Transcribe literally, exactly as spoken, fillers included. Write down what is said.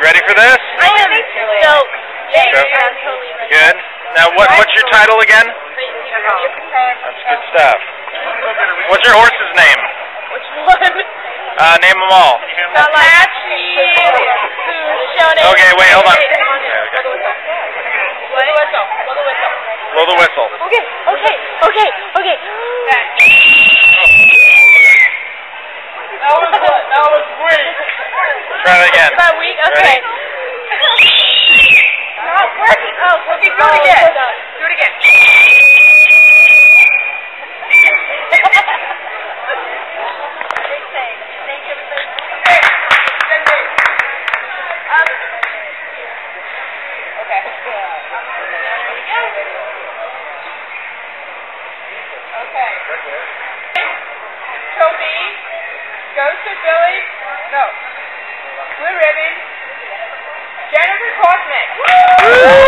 ready for this? I am stoked. Good. Now, what what's your title again? That's good stuff. What's your horse's name? Which one? Uh, name them all. Apache, Shoshone. Okay, wait, hold on. Okay, Okay, okay. Blow the whistle. Blow the whistle. Blow the whistle. Okay, okay, okay, okay. That was good. That was great. Try that again. Is that weak? Okay. Not working. Oh, okay, do it again. Do it again. Okay. Trophy goes to Billy. No. Blue ribbon. Jennifer Kaufman.